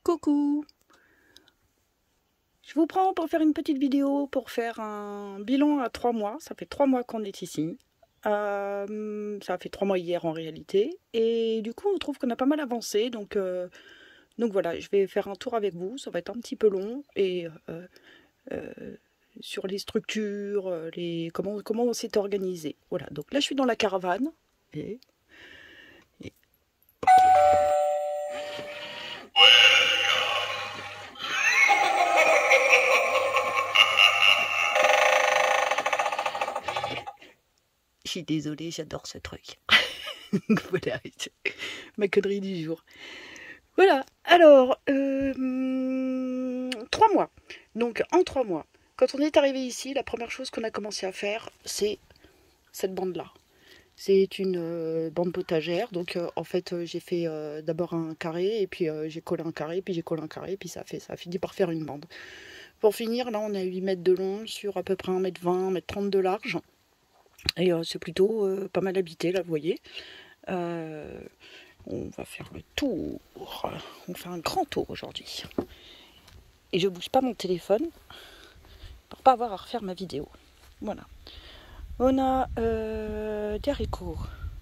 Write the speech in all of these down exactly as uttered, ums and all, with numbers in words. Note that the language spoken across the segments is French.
Coucou! Je vous prends pour faire une petite vidéo pour faire un bilan à trois mois. Ça fait trois mois qu'on est ici. Euh, ça fait trois mois hier en réalité. Et du coup, on trouve qu'on a pas mal avancé. Donc, euh, donc voilà, je vais faire un tour avec vous. Ça va être un petit peu long. Et euh, euh, sur les structures, les, comment, comment on s'est organisé. Voilà, donc là, je suis dans la caravane. Et... et... Je suis désolée, j'adore ce truc. Voilà, ma connerie du jour. Voilà, alors, euh, trois mois. Donc, en trois mois, quand on est arrivé ici, la première chose qu'on a commencé à faire, c'est cette bande-là. C'est une euh, bande potagère. Donc, euh, en fait, euh, j'ai fait euh, d'abord un carré, et puis euh, j'ai collé un carré, puis j'ai collé un carré, puis ça a, fait, ça a fini par faire une bande. Pour finir, là, on a huit mètres de long sur à peu près un mètre vingt, un mètre trente de large. Et euh, c'est plutôt euh, pas mal habité, là, vous voyez. Euh, on va faire le tour. On fait un grand tour aujourd'hui. Et je bouge pas mon téléphone pour pas avoir à refaire ma vidéo. Voilà. On a euh, des haricots,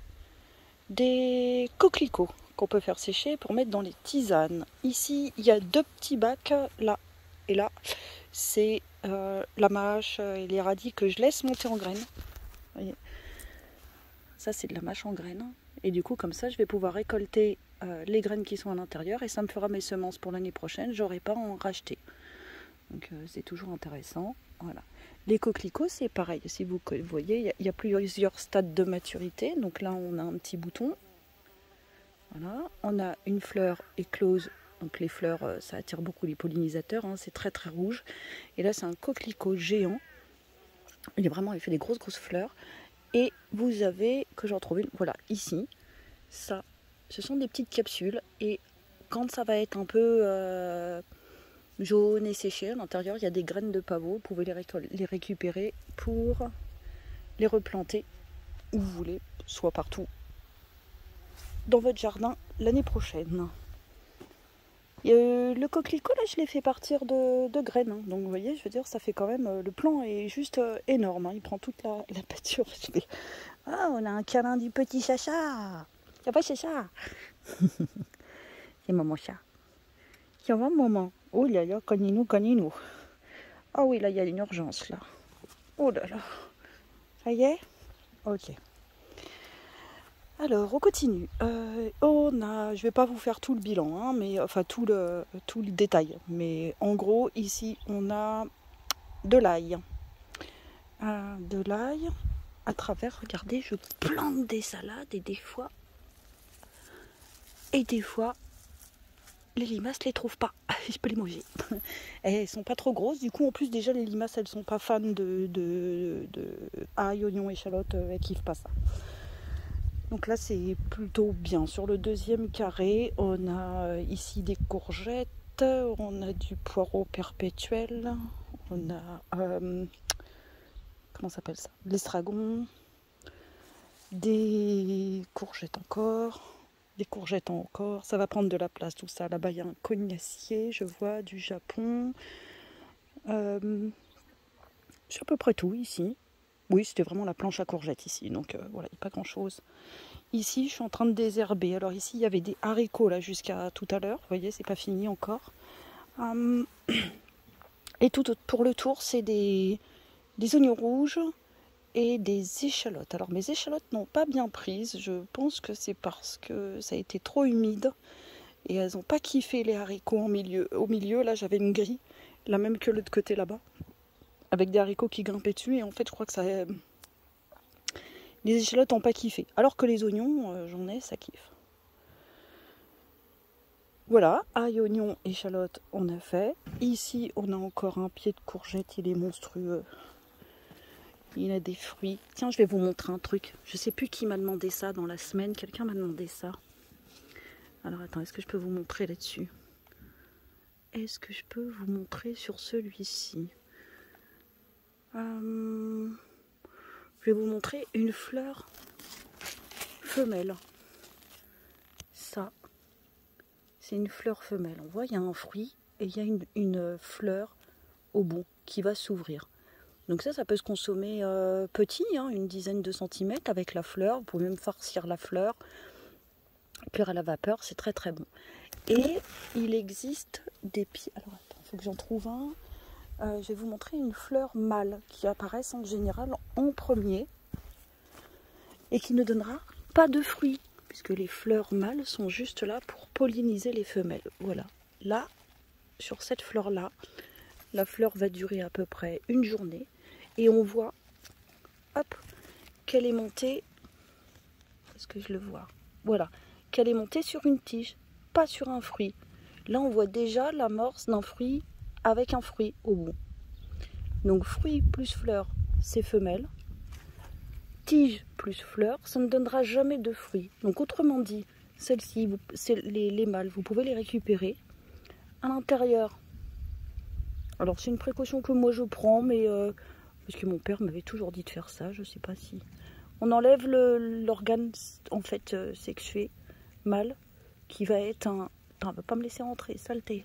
des coquelicots qu'on peut faire sécher pour mettre dans les tisanes. Ici, il y a deux petits bacs, là et là. C'est euh, la mâche et les radis que je laisse monter en graines. Vous voyez, ça, c'est de la mâche en graines. Et du coup, comme ça, je vais pouvoir récolter euh, les graines qui sont à l'intérieur et ça me fera mes semences pour l'année prochaine. J'aurai pas à en racheter. Donc, euh, c'est toujours intéressant. Voilà. Les coquelicots, c'est pareil. Si vous voyez, il y, y a plusieurs stades de maturité. Donc là, on a un petit bouton. Voilà. On a une fleur éclose. Donc les fleurs, euh, ça attire beaucoup les pollinisateurs. Hein. C'est très très rouge. Et là, c'est un coquelicot géant. Il est vraiment, il fait des grosses grosses fleurs. Et vous avez, que j'en trouve une, voilà, ici, ça, ce sont des petites capsules. Et quand ça va être un peu euh, jaune et séché, à l'intérieur, il y a des graines de pavot. Vous pouvez les, récol- les récupérer pour les replanter où vous voulez, soit partout dans votre jardin l'année prochaine. Et euh, le coquelicot, là, je l'ai fait partir de, de graines. Hein. Donc, vous voyez, je veux dire, ça fait quand même... Euh, le plan est juste euh, énorme. Hein. Il prend toute la, la pâture. Je fais, ah, on a un câlin du petit Chacha. Ça va, Chacha? C'est maman chat. Ça va, maman? Oh là là, cogninou, cogninou. Ah oui, là, il y a une urgence, là. Oh là là. Ça y est? Ok. Alors, on continue. Euh, on a, je vais pas vous faire tout le bilan, hein, mais enfin tout le, tout le détail. Mais en gros, ici, on a de l'ail. Euh, de l'ail à travers, regardez, je plante des salades et des fois, et des fois, les limaces les trouvent pas. Je peux les manger. Et elles sont pas trop grosses. Du coup, en plus, déjà, les limaces, elles sont pas fans de, de, de ail, oignon, échalote. Elles kiffent pas ça. Donc là, c'est plutôt bien. Sur le deuxième carré, on a ici des courgettes, on a du poireau perpétuel, on a, euh, comment ça s'appelle ça? L'estragon, des courgettes encore, des courgettes encore. Ça va prendre de la place, tout ça. Là-bas, il y a un cognacier, je vois, du Japon. Euh, c'est à peu près tout ici. Oui, c'était vraiment la planche à courgettes ici, donc euh, voilà, il n'y a pas grand-chose. Ici, je suis en train de désherber. Alors ici, il y avait des haricots là jusqu'à tout à l'heure. Vous voyez, c'est pas fini encore. Hum, et tout pour le tour, c'est des, des oignons rouges et des échalotes. Alors mes échalotes n'ont pas bien prises. Je pense que c'est parce que ça a été trop humide et elles n'ont pas kiffé les haricots en milieu. Au milieu, là, j'avais une grille, la même que l'autre côté là-bas, avec des haricots qui grimpaient dessus. Et en fait, je crois que ça... Les échalotes n'ont pas kiffé. Alors que les oignons, euh, j'en ai, ça kiffe. Voilà, ail, oignon, échalote, on a fait. Ici, on a encore un pied de courgette, il est monstrueux. Il a des fruits. Tiens, je vais vous montrer un truc. Je sais plus qui m'a demandé ça dans la semaine. Quelqu'un m'a demandé ça. Alors, attends, est-ce que je peux vous montrer là-dessus? Est-ce que je peux vous montrer sur celui-ci? euh... Je vais vous montrer une fleur femelle. Ça, c'est une fleur femelle. On voit, il y a un fruit et il y a une, une fleur au bout qui va s'ouvrir. Donc ça, ça peut se consommer euh, petit, hein, une dizaine de centimètres avec la fleur. Vous pouvez même farcir la fleur, cuire à la vapeur, c'est très très bon. Et il existe des pieds. Alors attends, il faut que j'en trouve un. Euh, je vais vous montrer une fleur mâle qui apparaissent en général en premier et qui ne donnera pas de fruits, puisque les fleurs mâles sont juste là pour polliniser les femelles. Voilà. Là, sur cette fleur-là, la fleur va durer à peu près une journée et on voit, hop, qu'elle est montée. Est-ce que je le vois? Voilà, qu'elle est montée sur une tige, pas sur un fruit. Là, on voit déjà l'amorce d'un fruit avec un fruit au bout. Donc, fruit plus fleur, c'est femelle. Tige plus fleur, ça ne donnera jamais de fruits. Donc, autrement dit, celles-ci, les, les mâles, vous pouvez les récupérer. À l'intérieur, alors c'est une précaution que moi je prends, mais euh, parce que mon père m'avait toujours dit de faire ça, je sais pas si... On enlève l'organe en fait euh, sexué mâle, qui va être un... Attends, elle va pas me laisser rentrer, saleté.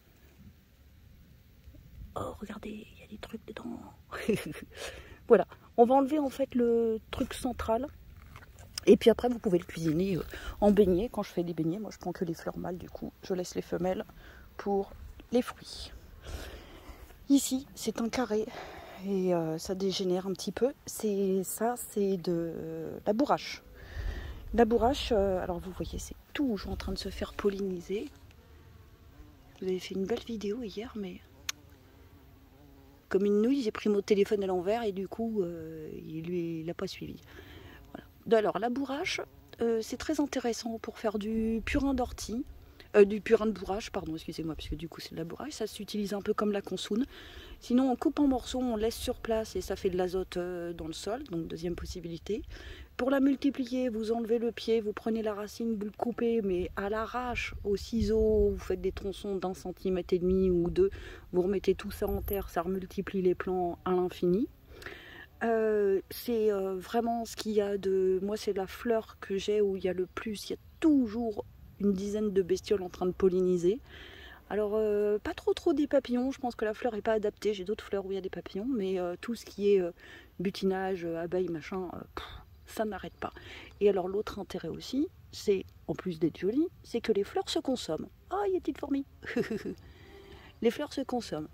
Oh, regardez, il y a des trucs dedans. Voilà, on va enlever en fait le truc central. Et puis après, vous pouvez le cuisiner en beignet. Quand je fais des beignets, moi je prends que les fleurs mâles, du coup, je laisse les femelles pour les fruits. Ici, c'est un carré et euh, ça dégénère un petit peu. C'est ça, c'est de euh, la bourrache. La bourrache, euh, alors vous voyez, c'est toujours en train de se faire polliniser. Vous avez fait une belle vidéo hier, mais comme une nouille, j'ai pris mon téléphone à l'envers et du coup, euh, il lui, il n'a pas suivi. Voilà. Alors, la bourrache, euh, c'est très intéressant pour faire du purin d'ortie. Euh, du purin de bourrache, pardon, excusez-moi, parce que du coup c'est de la bourrache, ça s'utilise un peu comme la consoune. Sinon on coupe en morceaux, on laisse sur place et ça fait de l'azote euh, dans le sol, donc deuxième possibilité. Pour la multiplier, vous enlevez le pied, vous prenez la racine, vous le coupez, mais à l'arrache, au ciseau, vous faites des tronçons d'un centimètre et demi ou deux, vous remettez tout ça en terre, ça remultiplie les plants à l'infini. Euh, c'est euh, vraiment ce qu'il y a de... Moi c'est la fleur que j'ai où il y a le plus, il y a toujours une dizaine de bestioles en train de polliniser. Alors euh, pas trop trop des papillons, je pense que la fleur n'est pas adaptée, j'ai d'autres fleurs où il y a des papillons, mais euh, tout ce qui est euh, butinage, euh, abeilles, machin, euh, pff, ça n'arrête pas. Et alors l'autre intérêt aussi, c'est, en plus d'être joli, c'est que les fleurs se consomment. Ah, oh, il y a une petite fourmi. Les fleurs se consomment.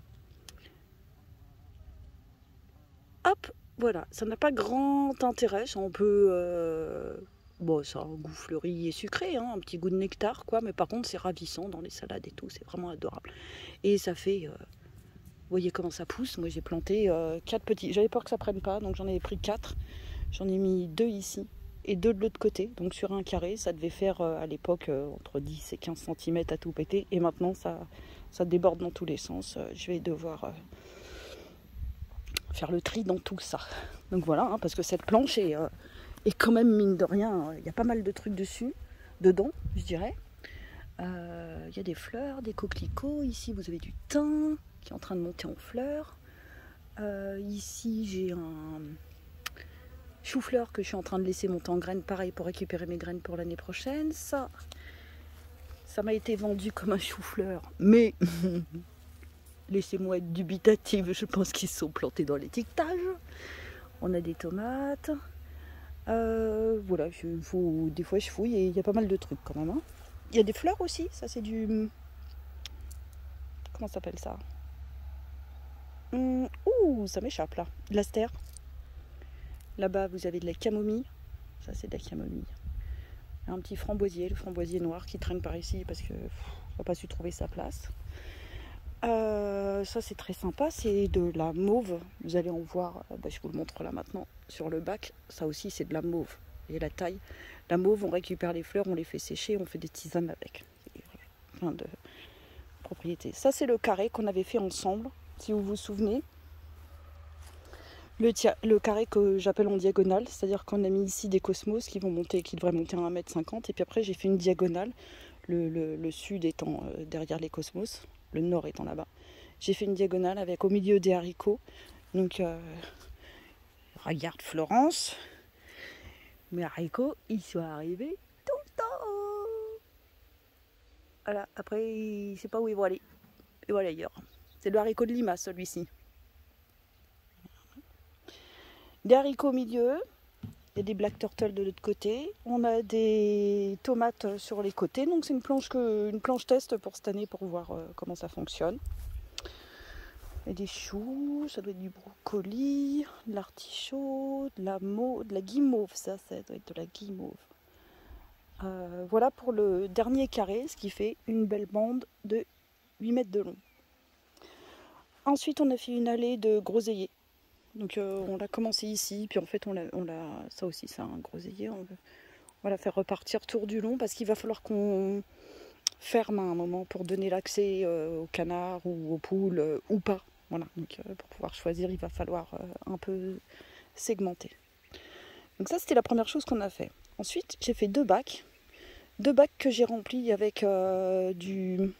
Hop, voilà, ça n'a pas grand intérêt, ça on peut... Euh... Bon, ça a un goût fleuri et sucré, hein, un petit goût de nectar, quoi, mais par contre, c'est ravissant dans les salades et tout, c'est vraiment adorable. Et ça fait... Euh, vous voyez comment ça pousse. Moi, j'ai planté euh, quatre petits... J'avais peur que ça prenne pas, donc j'en ai pris quatre. J'en ai mis deux ici et deux de l'autre côté. Donc sur un carré, ça devait faire euh, à l'époque euh, entre dix et quinze centimètres à tout péter. Et maintenant, ça, ça déborde dans tous les sens. Euh, je vais devoir... Euh, faire le tri dans tout ça. Donc voilà, hein, parce que cette planche est... Euh, Et quand même, mine de rien, il y a pas mal de trucs dessus, dedans, je dirais. Euh, il y a des fleurs, des coquelicots. Ici, vous avez du thym qui est en train de monter en fleurs. Euh, ici, j'ai un chou-fleur que je suis en train de laisser monter en graines. Pareil, pour récupérer mes graines pour l'année prochaine. Ça, ça m'a été vendu comme un chou-fleur. Mais, laissez-moi être dubitative. Je pense qu'ils sont plantés dans l'étiquetage. On a des tomates. Euh, voilà, je, faut, des fois je fouille et il y a pas mal de trucs quand même. Hein. Il y a des fleurs aussi, ça c'est du... Comment ça s'appelle ça? hum, Ouh, ça m'échappe là. De l'astère. Là-bas vous avez de la camomille. Ça c'est de la camomille. Un petit framboisier, le framboisier noir qui traîne par ici parce que n'a pas su trouver sa place. Euh, ça c'est très sympa, c'est de la mauve. Vous allez en voir, bah, je vous le montre là maintenant sur le bac. Ça aussi c'est de la mauve. Et la taille, la mauve, on récupère les fleurs, on les fait sécher, on fait des tisanes avec. Plein de propriétés. Ça c'est le carré qu'on avait fait ensemble, si vous vous souvenez. Le, le carré que j'appelle en diagonale, c'est-à-dire qu'on a mis ici des cosmos qui vont monter, qui devraient monter à un mètre cinquante. Et puis après j'ai fait une diagonale, le, le, le sud étant euh, derrière les cosmos. Le nord étant là-bas. J'ai fait une diagonale avec au milieu des haricots. Donc, euh, regarde Florence. Mes haricots, ils sont arrivés tout le temps. Voilà, après, il ne sait pas où ils vont aller. Et voilà ailleurs. C'est le haricot de Lima, celui-ci. Des haricots au milieu. Il y a des black turtles de l'autre côté. On a des tomates sur les côtés. Donc c'est une planche, que, une planche test pour cette année pour voir euh, comment ça fonctionne. Il y a des choux, ça doit être du brocoli, de l'artichaut, de la mauve, de la guimauve, ça, ça doit être de la guimauve. Euh, voilà pour le dernier carré, ce qui fait une belle bande de huit mètres de long. Ensuite, on a fait une allée de groseilliers. Donc euh, on l'a commencé ici, puis en fait on l'a, on l'a ça aussi c'est un groseillier, on, on va la faire repartir tour du long parce qu'il va falloir qu'on ferme à un moment pour donner l'accès euh, aux canards ou aux poules euh, ou pas. Voilà, donc euh, pour pouvoir choisir il va falloir euh, un peu segmenter. Donc ça c'était la première chose qu'on a fait. Ensuite j'ai fait deux bacs, deux bacs que j'ai remplis avec euh, du...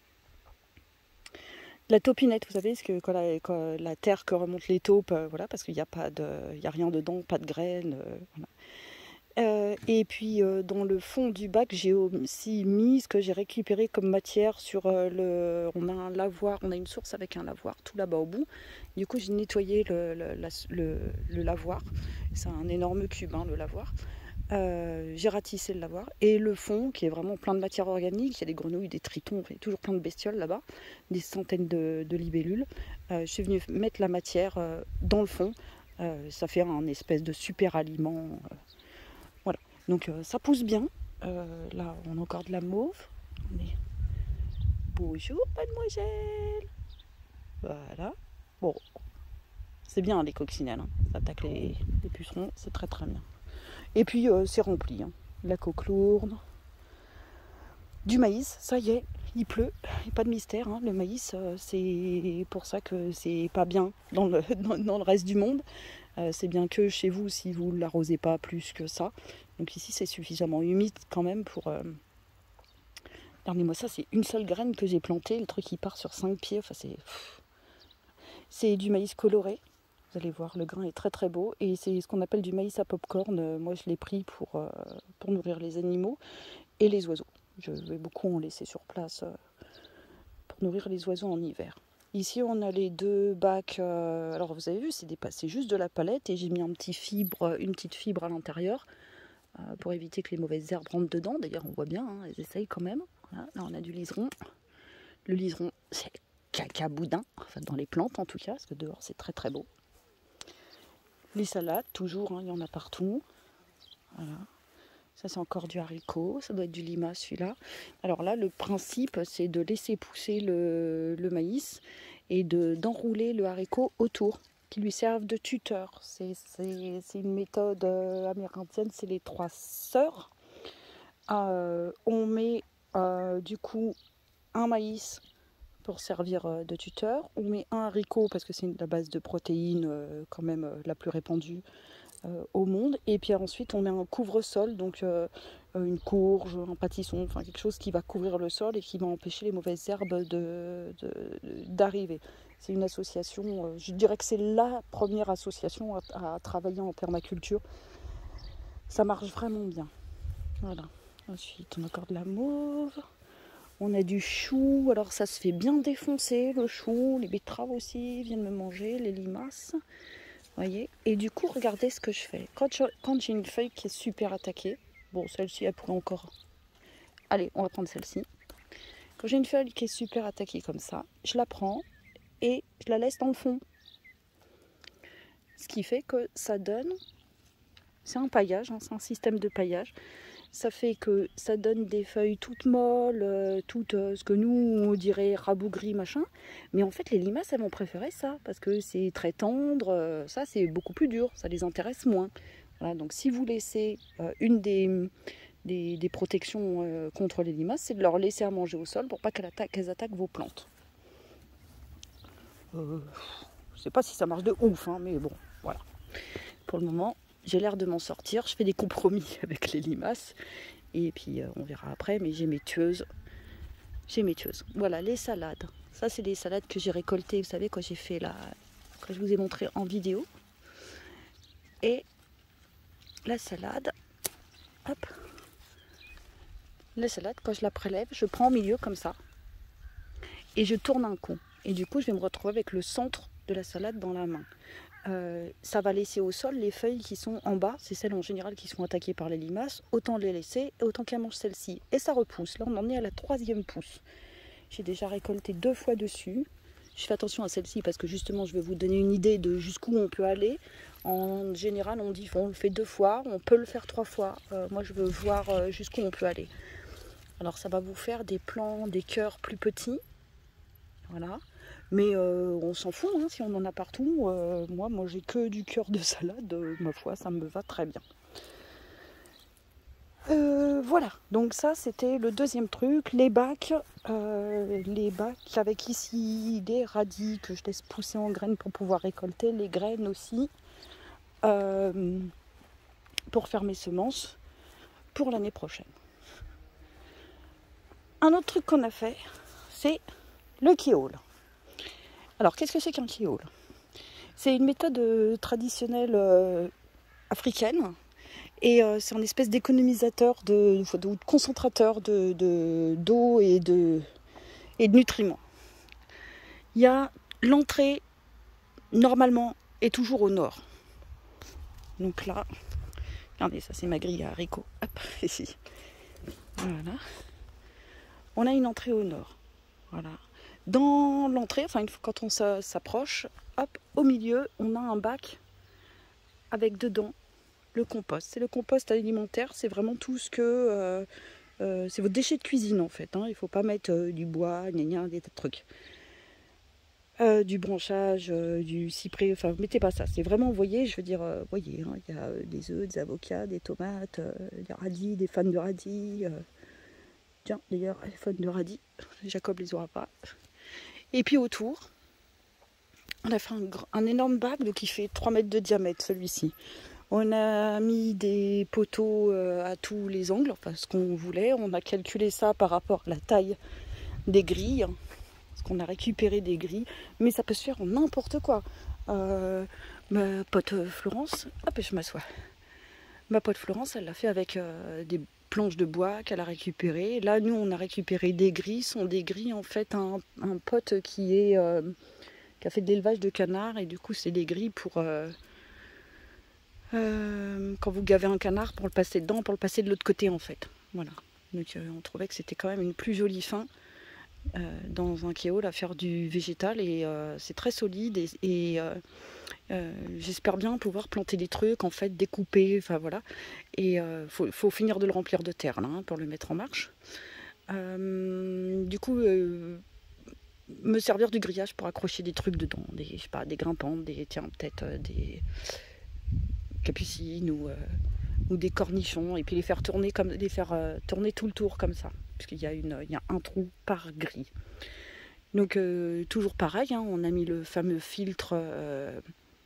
la taupinette, vous savez, parce que quand la, quand la terre que remontent les taupes, euh, voilà, parce qu'il n'y a pas de, il y a rien dedans, pas de graines, euh, voilà. Euh, et puis euh, dans le fond du bac, j'ai aussi mis ce que j'ai récupéré comme matière sur euh, le, on a un lavoir, on a une source avec un lavoir tout là-bas au bout. Du coup, j'ai nettoyé le, le, la, le, le lavoir. C'est un énorme cube, hein, le lavoir. Euh, j'ai ratissé le lavoir et le fond qui est vraiment plein de matière organique, il y a des grenouilles, des tritons, il y a toujours plein de bestioles là-bas, des centaines de, de libellules. Euh, je suis venue mettre la matière euh, dans le fond, euh, ça fait un espèce de super aliment. Euh, voilà, donc euh, ça pousse bien. Euh, là on a encore de la mauve. On est... Bonjour mademoiselle. Voilà. Bon, c'est bien les coccinelles, hein. Ça attaque les, les pucerons, c'est très très bien. Et puis euh, c'est rempli, hein. La coquelourde, du maïs, ça y est, il pleut, il n'y a pas de mystère, hein. Le maïs, euh, c'est pour ça que c'est pas bien dans le, dans, dans le reste du monde. Euh, c'est bien que chez vous si vous ne l'arrosez pas plus que ça. Donc ici c'est suffisamment humide quand même pour... Euh... Regardez-moi ça, c'est une seule graine que j'ai plantée, le truc il part sur cinq pieds, enfin c'est... C'est du maïs coloré. Vous allez voir, le grain est très très beau et c'est ce qu'on appelle du maïs à popcorn. Moi je l'ai pris pour, euh, pour nourrir les animaux et les oiseaux. Je vais beaucoup en laisser sur place euh, pour nourrir les oiseaux en hiver. Ici on a les deux bacs, euh, alors vous avez vu c'est, des, c'est juste de la palette et j'ai mis un petit fibre, une petite fibre à l'intérieur euh, pour éviter que les mauvaises herbes rentrent dedans. D'ailleurs on voit bien, hein, elles essayent quand même. Voilà, là on a du liseron. Le liseron c'est caca boudin, enfin dans les plantes en tout cas, parce que dehors c'est très très beau. Les salades, toujours, hein, il y en a partout. Voilà. Ça, c'est encore du haricot. Ça doit être du lima, celui-là. Alors là, le principe, c'est de laisser pousser le, le maïs et de, d'enrouler le haricot autour, qui lui servent de tuteur. C'est, c'est, c'est une méthode euh, amérindienne, c'est les trois sœurs. Euh, on met euh, du coup un maïs pour servir de tuteur. On met un haricot parce que c'est la base de protéines euh, quand même euh, la plus répandue euh, au monde. Et puis ensuite on met un couvre-sol, donc euh, une courge, un pâtisson, enfin quelque chose qui va couvrir le sol et qui va empêcher les mauvaises herbes de, de, d'arriver. C'est une association, euh, je dirais que c'est la première association à, à travailler en permaculture. Ça marche vraiment bien. Voilà. Ensuite on a encore de la mauve. On a du chou, alors ça se fait bien défoncer, le chou, les betteraves aussi viennent me manger, les limaces, voyez. Et du coup, regardez ce que je fais. Quand, je, quand j'ai une feuille qui est super attaquée, bon, celle-ci, elle pourrait encore... Allez, on va prendre celle-ci. Quand j'ai une feuille qui est super attaquée comme ça, je la prends et je la laisse dans le fond. Ce qui fait que ça donne... C'est un paillage, hein, c'est un système de paillage. Ça fait que ça donne des feuilles toutes molles, euh, toutes euh, ce que nous on dirait rabougri machin. Mais en fait les limaces elles vont préférer ça parce que c'est très tendre, euh, ça c'est beaucoup plus dur, ça les intéresse moins. Voilà, donc si vous laissez euh, une des, des, des protections euh, contre les limaces, c'est de leur laisser à manger au sol pour pas qu'elles attaquent, qu'elles attaquent vos plantes. Euh, je sais pas si ça marche de ouf, hein, mais bon, voilà. Pour le moment, j'ai l'air de m'en sortir. Je fais des compromis avec les limaces. Et puis euh, on verra après. Mais j'ai mes tueuses. J'ai mes tueuses. Voilà, les salades. Ça, c'est des salades que j'ai récoltées. Vous savez, quand j'ai fait la... Quand je vous ai montré en vidéo. Et la salade. Hop. La salade, quand je la prélève, je prends au milieu comme ça et je tourne un coup. Et du coup, je vais me retrouver avec le centre de la salade dans la main. Euh, ça va laisser au sol les feuilles qui sont en bas, c'est celles en général qui sont attaquées par les limaces, autant les laisser, autant qu'elles mangent celle-ci. Et ça repousse, là on en est à la troisième pousse. J'ai déjà récolté deux fois dessus. Je fais attention à celle-ci parce que justement je vais vous donner une idée de jusqu'où on peut aller. En général on dit on le fait deux fois, on peut le faire trois fois. Euh, moi je veux voir euh, jusqu'où on peut aller. Alors ça va vous faire des plants, des cœurs plus petits. Voilà. Mais euh, on s'en fout, hein, si on en a partout. Euh, moi, moi j'ai que du cœur de salade, euh, ma foi, ça me va très bien. Euh, voilà, donc ça c'était le deuxième truc, les bacs, euh, les bacs avec ici des radis que je laisse pousser en graines pour pouvoir récolter, les graines aussi, euh, pour faire mes semences pour l'année prochaine. Un autre truc qu'on a fait, c'est le keyhole. Alors, qu'est-ce que c'est qu'un keyhole? C'est une méthode euh, traditionnelle euh, africaine et euh, c'est un espèce d'économisateur, de, de, de concentrateur de, de, d'eau et de, et de nutriments. Il y a l'entrée, normalement, est toujours au nord. Donc là, regardez, ça c'est ma grille à haricots. Hop, ici. Voilà. On a une entrée au nord. Voilà. Dans l'entrée, enfin une fois quand on s'approche, hop, au milieu, on a un bac avec dedans le compost. C'est le compost alimentaire, c'est vraiment tout ce que... Euh, euh, c'est vos déchets de cuisine en fait. Hein. Il ne faut pas mettre euh, du bois, gna gna, des tas de trucs. Euh, du branchage, euh, du cyprès, enfin mettez pas ça. C'est vraiment, vous voyez, je veux dire, euh, voyez, hein, il y a euh, des œufs, des avocats, des tomates, euh, des radis, des fans de radis. Euh... Tiens, d'ailleurs, les fans de radis, Jacob les aura pas. Et puis autour, on a fait un, un énorme bac donc qui fait trois mètres de diamètre, celui-ci. On a mis des poteaux euh, à tous les angles, enfin ce qu'on voulait. On a calculé ça par rapport à la taille des grilles. Parce qu'on a récupéré des grilles. Mais ça peut se faire en n'importe quoi. Euh, ma pote Florence, hop, je m'assois. Ma pote Florence, elle l'a fait avec euh, des planches de bois qu'elle a récupérées. Là, nous, on a récupéré des grilles. Ce sont des grilles, en fait, un, un pote qui est... Euh, qui a fait de l'élevage de canards et du coup c'est des grilles pour euh, euh, quand vous gavez un canard pour le passer dedans, pour le passer de l'autre côté en fait. Voilà. Donc euh, on trouvait que c'était quand même une plus jolie fin euh, dans un keyhole à faire du végétal et euh, c'est très solide et, et euh, euh, j'espère bien pouvoir planter des trucs en fait, découper, enfin voilà. Et euh, faut, faut finir de le remplir de terre là hein, pour le mettre en marche. Euh, du coup euh, me servir du grillage pour accrocher des trucs dedans, des, je sais pas, des grimpantes, des, tiens, peut-être euh, des capucines ou, euh, ou des cornichons, et puis les faire tourner comme les faire euh, tourner tout le tour comme ça, puisqu'il y a une, il y a un trou par grille. Donc euh, toujours pareil, hein, on a mis le fameux filtre euh,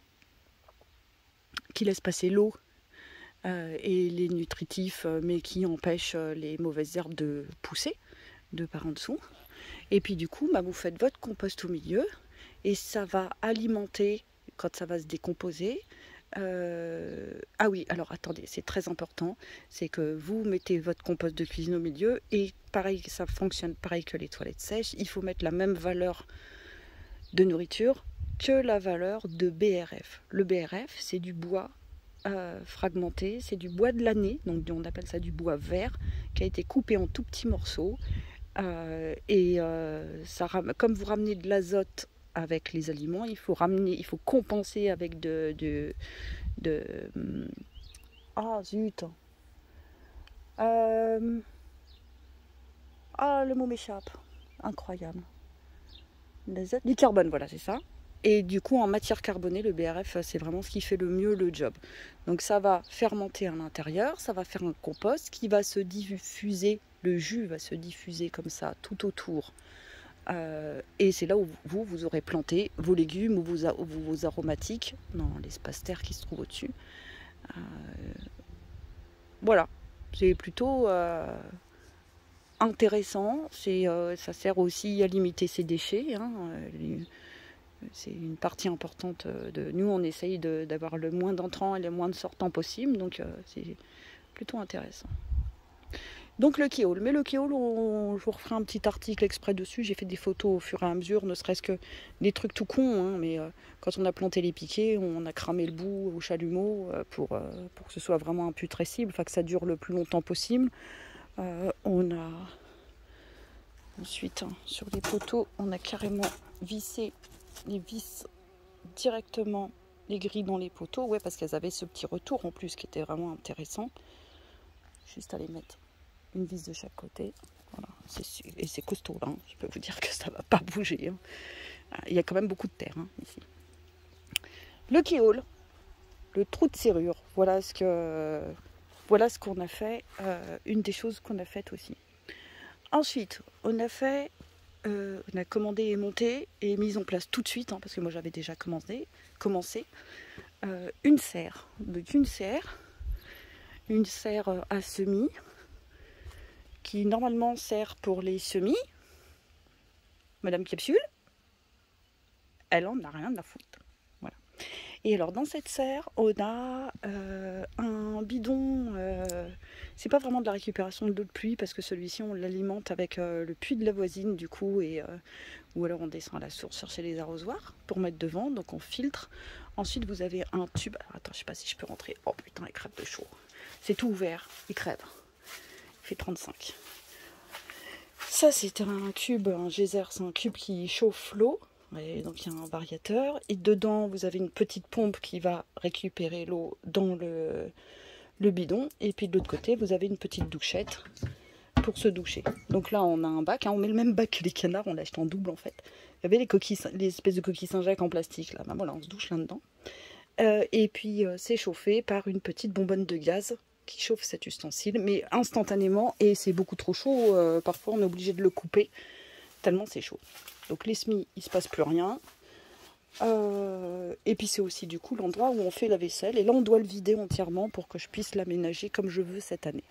qui laisse passer l'eau euh, et les nutritifs, euh, mais qui empêche euh, les mauvaises herbes de pousser de par en dessous. Et puis du coup, bah, vous faites votre compost au milieu et ça va alimenter quand ça va se décomposer. Euh... Ah oui, alors attendez, c'est très important, c'est que vous mettez votre compost de cuisine au milieu et pareil, ça fonctionne pareil que les toilettes sèches, il faut mettre la même valeur de nourriture que la valeur de B R F. Le B R F, c'est du bois euh, fragmenté, c'est du bois de l'année, donc on appelle ça du bois vert, qui a été coupé en tout petits morceaux. Euh, et euh, ça, comme vous ramenez de l'azote avec les aliments, il faut ramener, il faut compenser avec de, de, de ah zut, euh, ah le mot m'échappe, incroyable, l'azote, du carbone, voilà c'est ça. Et du coup en matière carbonée, le B R F c'est vraiment ce qui fait le mieux le job. Donc ça va fermenter à l'intérieur, ça va faire un compost qui va se diffuser. Le jus va se diffuser comme ça tout autour. Euh, et c'est là où vous, vous aurez planté vos légumes ou vos, vos aromatiques dans l'espace terre qui se trouve au-dessus. Euh, voilà, c'est plutôt euh, intéressant. C'est, euh, ça sert aussi à limiter ses déchets. Hein. C'est une partie importante de nous. On essaye de, d'avoir le moins d'entrants et le moins de sortants possible. Donc euh, c'est plutôt intéressant. Donc le keyhole, mais le keyhole, on, je vous referai un petit article exprès dessus. J'ai fait des photos au fur et à mesure, ne serait-ce que des trucs tout cons, hein, mais euh, quand on a planté les piquets, on a cramé le bout au chalumeau euh, pour, euh, pour que ce soit vraiment imputrescible, enfin que ça dure le plus longtemps possible. Euh, on a ensuite, hein, sur les poteaux, on a carrément vissé les vis directement, les grilles dans les poteaux, ouais, parce qu'elles avaient ce petit retour en plus qui était vraiment intéressant. Juste à les mettre une vis de chaque côté. Voilà, et c'est costaud là, hein. Je peux vous dire que ça va pas bouger. Hein. Il y a quand même beaucoup de terre hein, ici. Le keyhole, le trou de serrure, voilà ce que voilà ce qu'on a fait, euh, une des choses qu'on a faites aussi. Ensuite, on a fait, euh, on a commandé et monté et mis en place tout de suite, hein, parce que moi j'avais déjà commencé, commencé euh, une serre, donc une serre, une serre à semis, qui normalement sert pour les semis. Madame Capsule, elle en a rien à foutre. Voilà. Et alors dans cette serre, on a euh, un bidon, euh, c'est pas vraiment de la récupération de l'eau de pluie parce que celui-ci on l'alimente avec euh, le puits de la voisine du coup, et, euh, ou alors on descend à la source chercher les arrosoirs pour mettre devant, donc on filtre. Ensuite vous avez un tube, alors attends je sais pas si je peux rentrer, oh putain il crève de chaud, c'est tout ouvert, il crève, il fait trente-cinq. Ça c'est un cube, un geyser, c'est un cube qui chauffe l'eau. Et donc il y a un variateur et dedans vous avez une petite pompe qui va récupérer l'eau dans le, le bidon, et puis de l'autre côté vous avez une petite douchette pour se doucher. Donc là on a un bac, hein, on met le même bac que les canards, on l'a acheté en double en fait. Il y avait les coquilles, les espèces de coquilles Saint-Jacques en plastique là, ben voilà on se douche là-dedans. Euh, et puis euh, c'est chauffé par une petite bonbonne de gaz qui chauffe cet ustensile, mais instantanément, et c'est beaucoup trop chaud, euh, parfois on est obligé de le couper tellement c'est chaud. Donc les semis, il ne se passe plus rien. Euh, et puis c'est aussi du coup l'endroit où on fait la vaisselle. Et là on doit le vider entièrement pour que je puisse l'aménager comme je veux cette année.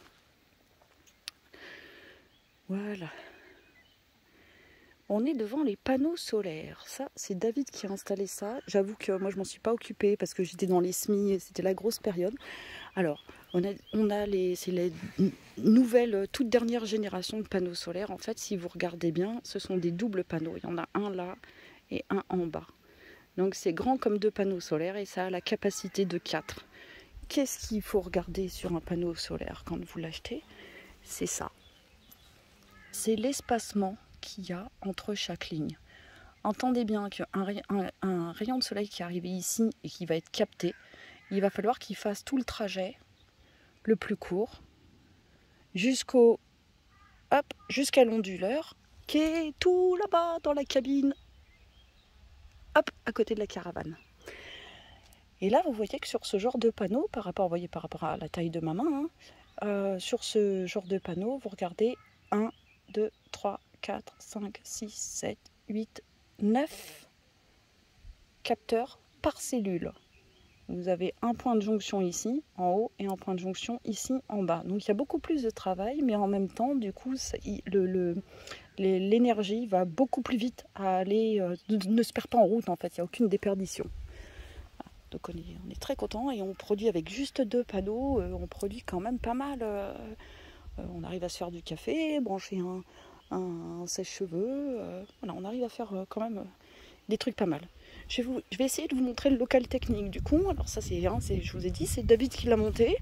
Voilà. On est devant les panneaux solaires. Ça, c'est David qui a installé ça. J'avoue que moi je m'en suis pas occupée parce que j'étais dans les semis et c'était la grosse période. Alors, on a, on a les, c'est les nouvelles, toute dernière génération de panneaux solaires. En fait, si vous regardez bien, ce sont des doubles panneaux. Il y en a un là et un en bas. Donc c'est grand comme deux panneaux solaires et ça a la capacité de quatre. Qu'est-ce qu'il faut regarder sur un panneau solaire quand vous l'achetez? C'est ça. C'est l'espacement qu'il y a entre chaque ligne. Entendez bien qu'un un, un rayon de soleil qui est arrivé ici et qui va être capté, il va falloir qu'il fasse tout le trajet le plus court jusqu'au hop jusqu'à l'onduleur qui est tout là-bas dans la cabine, hop à côté de la caravane. Et là vous voyez que sur ce genre de panneau, par rapport, vous voyez, par rapport à la taille de ma main, hein, euh, sur ce genre de panneau, vous regardez un, deux, trois, quatre, cinq, six, sept, huit, neuf capteurs par cellule. Vous avez un point de jonction ici en haut et un point de jonction ici en bas. Donc il y a beaucoup plus de travail, mais en même temps, du coup, l'énergie va beaucoup plus vite à aller, euh, ne se perd pas en route en fait, il n'y a aucune déperdition. Voilà. Donc on est, on est très content et on produit avec juste deux panneaux, euh, on produit quand même pas mal. Euh, euh, on arrive à se faire du café, brancher un, un, un sèche-cheveux, euh, voilà, on arrive à faire euh, quand même euh, des trucs pas mal. Je vais, vous, je vais essayer de vous montrer le local technique du coup. Alors ça c'est, hein, je vous ai dit, c'est David qui l'a monté.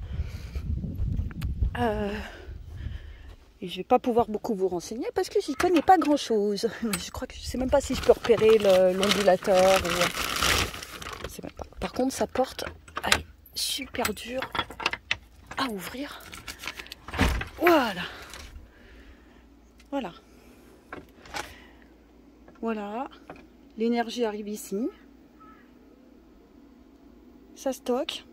Euh, et je vais pas pouvoir beaucoup vous renseigner parce que j'y connais pas grand chose. Je crois que je sais même pas si je peux repérer l'ondulateur. Ou... C'est même pas. Par contre sa porte elle est super dure à ouvrir. Voilà. Voilà. Voilà. L'énergie arrive ici. Ça stocke.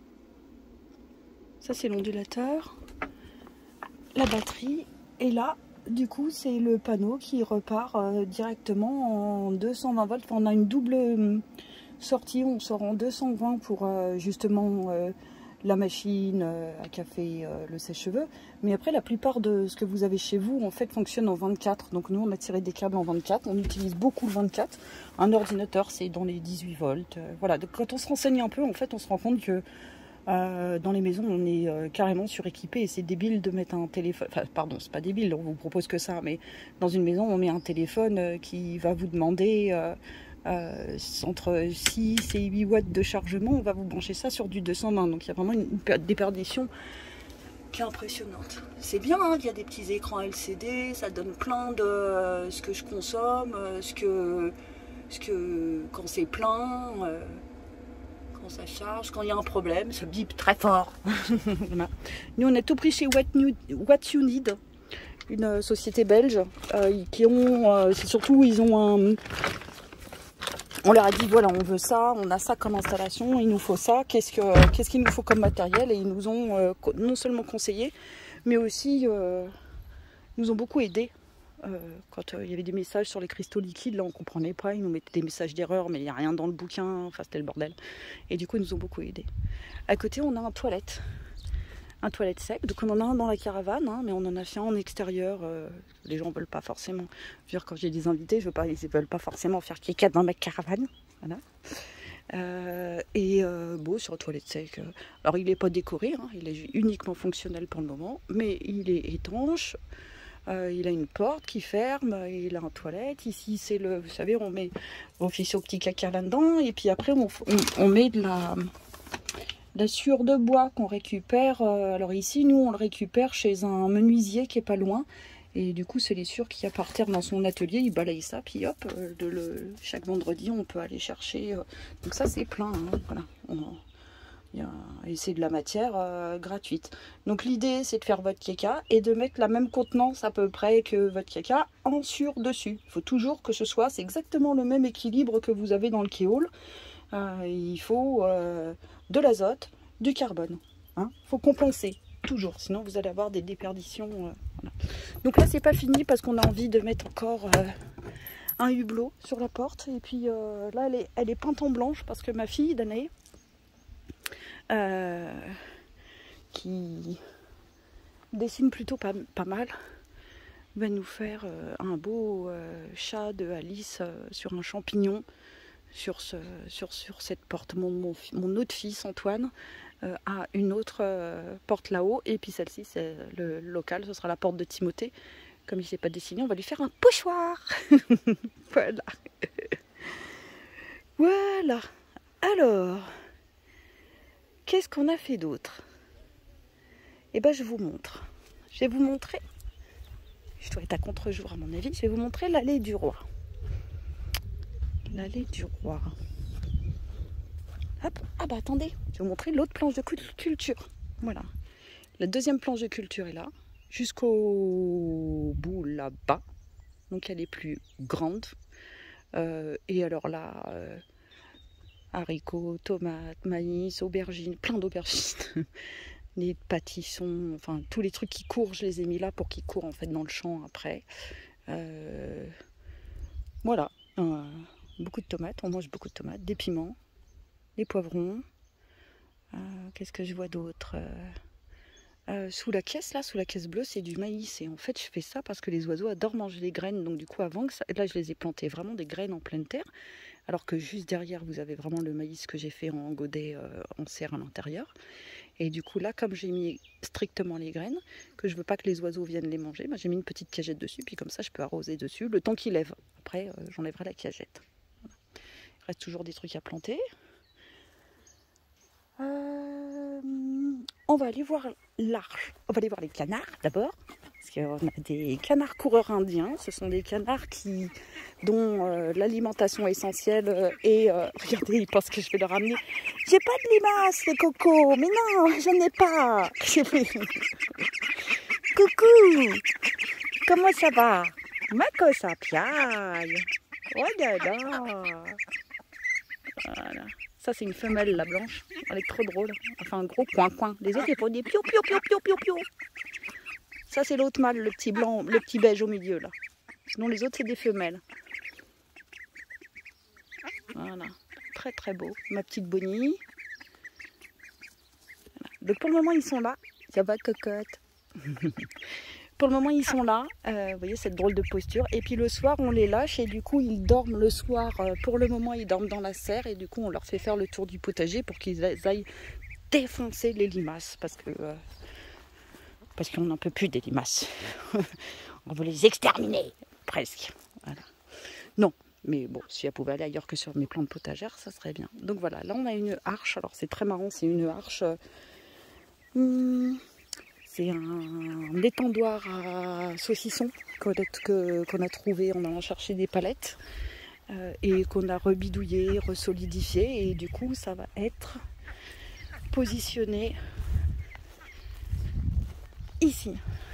Ça c'est l'ondulateur. La batterie. Et là, du coup, c'est le panneau qui repart euh, directement en deux cent vingt volts. Enfin, on a une double euh, sortie. On sort en deux cent vingt pour euh, justement euh, la machine euh, à café, euh, le sèche-cheveux. Mais après, la plupart de ce que vous avez chez vous, en fait, fonctionne en vingt-quatre. Donc nous, on a tiré des câbles en vingt-quatre. On utilise beaucoup le vingt-quatre. Un ordinateur, c'est dans les dix-huit volts. Euh, voilà. Donc quand on se renseigne un peu, en fait, on se rend compte que Euh, dans les maisons, on est euh, carrément suréquipé et c'est débile de mettre un téléphone. Enfin, pardon, c'est pas débile, on vous propose que ça, mais dans une maison, on met un téléphone euh, qui va vous demander euh, euh, entre six et huit watts de chargement. On va vous brancher ça sur du deux cent vingt. Donc il y a vraiment une, une déperdition qui est impressionnante. C'est bien, hein, il y a des petits écrans L C D, ça donne plein de euh, ce que je consomme, euh, ce que, ce que quand c'est plein. Euh, Quand ça charge, quand il y a un problème, ça bip très fort. Voilà. Nous, on a tout pris chez What, New, What You Need, une société belge, euh, qui ont, euh, c'est surtout, ils ont un... On leur a dit, voilà, on veut ça, on a ça comme installation, il nous faut ça, qu'est-ce que, qu'est-ce qu'il nous faut comme matériel, et ils nous ont euh, non seulement conseillé, mais aussi euh, nous ont beaucoup aidés. Euh, quand euh, il y avait des messages sur les cristaux liquides, là on comprenait pas, ils nous mettaient des messages d'erreur, mais il n'y a rien dans le bouquin, enfin c'était le bordel. Et du coup ils nous ont beaucoup aidés. À côté on a un toilette, un toilette sec, donc on en a un dans la caravane, hein, mais on en a fait un en extérieur. Euh, les gens veulent pas forcément, je veux dire, quand j'ai des invités, je veux pas, ils veulent pas forcément faire caca dans ma caravane, voilà. Euh, et euh, bon, sur le toilette sec, euh, alors il n'est pas décoré, hein, il est uniquement fonctionnel pour le moment, mais il est étanche. Euh, il a une porte qui ferme, il a une toilette. Ici, c'est le, vous savez, on met, on fiche au petit caca là-dedans, et puis après, on, on, on met de la, de la sciure de bois qu'on récupère. Euh, alors ici, nous, on le récupère chez un menuisier qui est pas loin, et du coup, c'est les sciures qu'il y a par terre dans son atelier. Il balaye ça, puis hop, euh, de le, chaque vendredi, on peut aller chercher. Euh, donc ça, c'est plein, hein, voilà. On, et c'est de la matière euh, gratuite. Donc l'idée c'est de faire votre caca et de mettre la même contenance à peu près que votre caca en sur dessus. Il faut toujours que ce soit, c'est exactement le même équilibre que vous avez dans le kéol. Euh, il faut euh, de l'azote, du carbone. Il hein. faut compenser toujours, sinon vous allez avoir des déperditions. Euh, voilà. Donc là c'est pas fini parce qu'on a envie de mettre encore euh, un hublot sur la porte. Et puis euh, là elle est, elle est peinte en blanche parce que ma fille Danae, Euh, qui dessine plutôt pas, pas mal, va nous faire euh, un beau euh, chat de Alice euh, sur un champignon sur, ce, sur, sur cette porte. Mon, mon, mon autre fils Antoine euh, a une autre euh, porte là-haut, et puis celle-ci c'est le local, ce sera la porte de Timothée. Comme il ne sait pas dessiner, on va lui faire un pochoir. Voilà. Voilà. Alors, qu'est-ce qu'on a fait d'autre? Eh bien, je vous montre. Je vais vous montrer. Je dois être à contre-jour, à mon avis. Je vais vous montrer l'allée du roi. L'allée du roi. Hop. Ah, bah attendez. Je vais vous montrer l'autre planche de culture. Voilà. La deuxième planche de culture est là. Jusqu'au bout là-bas. Donc, elle est plus grande. Euh, et alors là. Euh, haricots, tomates, maïs, aubergines, plein d'aubergines, les pâtissons, enfin tous les trucs qui courent, je les ai mis là pour qu'ils courent en fait dans le champ après. Euh, voilà, euh, beaucoup de tomates, on mange beaucoup de tomates, des piments, des poivrons. Euh, Qu'est-ce que je vois d'autre? euh, euh, Sous la caisse là, sous la caisse bleue, c'est du maïs. Et en fait, je fais ça parce que les oiseaux adorent manger les graines. Donc du coup, avant que ça, là, je les ai plantées vraiment des graines en pleine terre. Alors que juste derrière, vous avez vraiment le maïs que j'ai fait en godet, euh, en serre à l'intérieur. Et du coup, là, comme j'ai mis strictement les graines, que je veux pas que les oiseaux viennent les manger, bah, j'ai mis une petite cagette dessus. Puis comme ça, je peux arroser dessus le temps qu'ils lèvent. Après, euh, j'enlèverai la cagette. Voilà. Il reste toujours des trucs à planter. Euh, on va aller voir l'arche. On va aller voir les canards d'abord. Parce qu'on a des canards coureurs indiens. Ce sont des canards qui, dont euh, l'alimentation essentielle euh, est... Euh, regardez, ils pensent que je vais leur amener. J'ai pas de limaces, les cocos. Mais non, j'en ai pas. Coucou. Comment ça va? Ma cosa piaille. Regarde. Voilà. Ça, c'est une femelle, la blanche. Elle est trop drôle. Enfin, un gros coin-coin. Les autres, ils font des piou piou piou piou piou piou. Ça, c'est l'autre mâle, le petit blanc, le petit beige au milieu, là. Sinon, les autres, c'est des femelles. Voilà. Très, très beau. Ma petite Bonnie. Voilà. Donc, pour le moment, ils sont là. Ça va, cocotte. Pour le moment, ils sont là. Euh, vous voyez cette drôle de posture. Et puis le soir, on les lâche et du coup, ils dorment le soir. Euh, pour le moment, ils dorment dans la serre et du coup, on leur fait faire le tour du potager pour qu'ils aillent défoncer les limaces parce que euh, parce qu'on n'en peut plus des limaces. On veut les exterminer, presque. Voilà. Non, mais bon, si elle pouvait aller ailleurs que sur mes plantes potagères, ça serait bien. Donc voilà, là on a une arche. Alors c'est très marrant, c'est une arche. Euh, hum, c'est un, un étendoir à saucisson qu'on a, qu'on a trouvé en allant chercher des palettes euh, et qu'on a rebidouillé, resolidifié. Et du coup, ça va être positionné ici.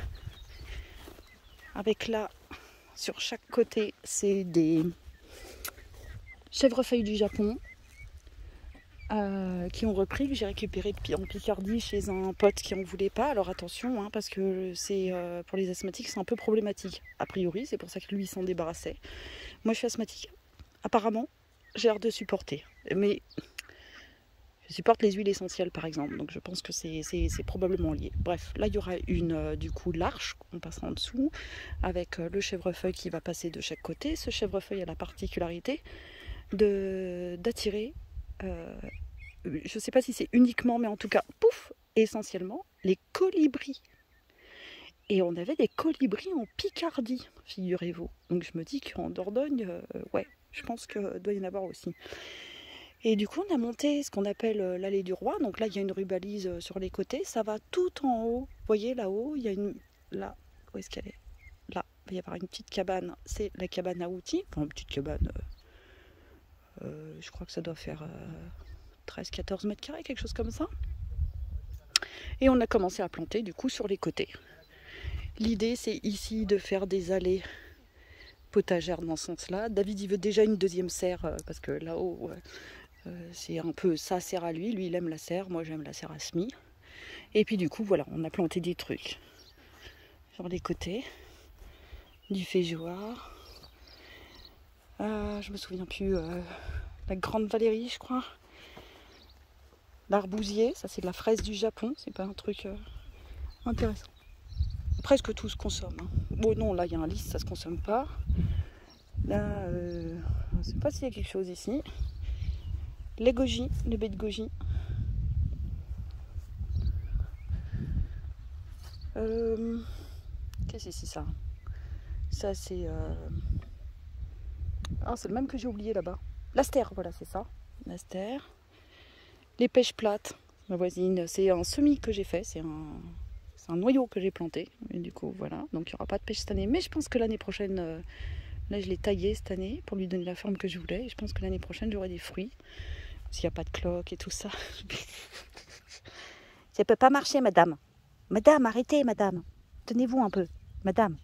Avec là, sur chaque côté, c'est des chèvrefeuilles du Japon euh, qui ont repris, que j'ai récupéré en Picardie chez un pote qui en voulait pas. Alors attention, hein, parce que c'est euh, pour les asthmatiques, c'est un peu problématique. A priori, c'est pour ça que lui s'en débarrassait. Moi, je suis asthmatique. Apparemment, j'ai l'air de supporter. Mais je supporte les huiles essentielles, par exemple. Donc je pense que c'est, c'est, c'est probablement lié. Bref, là, il y aura une, euh, du coup, l'arche qu'on passera en dessous, avec euh, le chèvrefeuille qui va passer de chaque côté. Ce chèvrefeuille a la particularité de, d'attirer, euh, je ne sais pas si c'est uniquement, mais en tout cas, pouf, essentiellement, les colibris. Et on avait des colibris en Picardie, figurez-vous. Donc je me dis qu'en Dordogne, euh, ouais, je pense qu'il doit y en avoir aussi. Et du coup, on a monté ce qu'on appelle l'allée du roi. Donc là, il y a une rubalise sur les côtés. Ça va tout en haut. Vous voyez, là-haut, il y a une... Là, où est-ce qu'elle est? Là, il va y avoir une petite cabane. C'est la cabane à outils. Enfin, une petite cabane... Euh, euh, je crois que ça doit faire euh, treize à quatorze mètres carrés, quelque chose comme ça. Et on a commencé à planter, du coup, sur les côtés. L'idée, c'est ici de faire des allées potagères dans ce sens-là. David, il veut déjà une deuxième serre, euh, parce que là-haut... Euh, Euh, c'est un peu sa serre à lui, lui il aime la serre, moi j'aime la serre à Smi. Et puis du coup voilà, on a planté des trucs sur les côtés, du feijoar, euh, je me souviens plus, euh, la grande Valérie je crois, l'arbousier, ça c'est de la fraise du Japon, c'est pas un truc euh, intéressant. Presque tout se consomme. Hein. Bon non, là il y a un lys, ça se consomme pas. Là, euh, je ne sais pas s'il y a quelque chose ici. Les goji, les baies de goji. Euh, Qu'est-ce que c'est ça? Ça c'est... Euh... Ah, c'est le même que j'ai oublié là-bas. L'astère, voilà, c'est ça. L'astère. Les pêches plates, ma voisine. C'est un semis que j'ai fait. C'est un... c'est un noyau que j'ai planté. Et du coup, voilà. Donc il n'y aura pas de pêche cette année. Mais je pense que l'année prochaine... Euh... Là, je l'ai taillé cette année pour lui donner la forme que je voulais. Et je pense que l'année prochaine, j'aurai des fruits. S'il n'y a pas de cloques et tout ça. Ça peut pas marcher, madame. Madame, arrêtez, madame. Tenez-vous un peu, madame.